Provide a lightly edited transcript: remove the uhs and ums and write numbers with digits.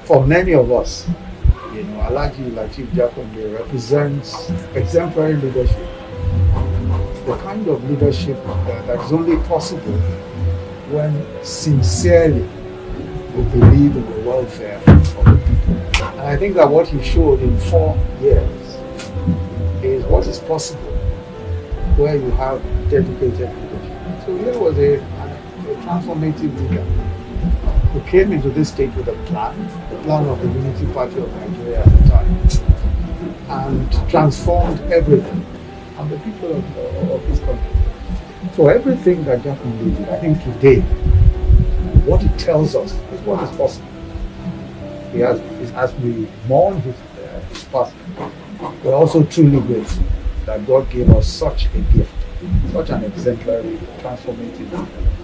for many of us, Alhaji Lateef Jakonde represents exemplary leadership, the kind of leadership that is only possible when sincerely we believe in the welfare of the people. And I think that what he showed in 4 years is what is possible where you have dedicated leadership. So here was a transformative leader who came into this state with a plan, the plan of the Unity Party of Nigeria at the time, and transformed everything and the people of this country. So everything that Jakonde did, I think today, what it tells us is what is possible. As we mourn his passing, we're also truly grateful that God gave us such a gift, such an exemplary, transformative gift.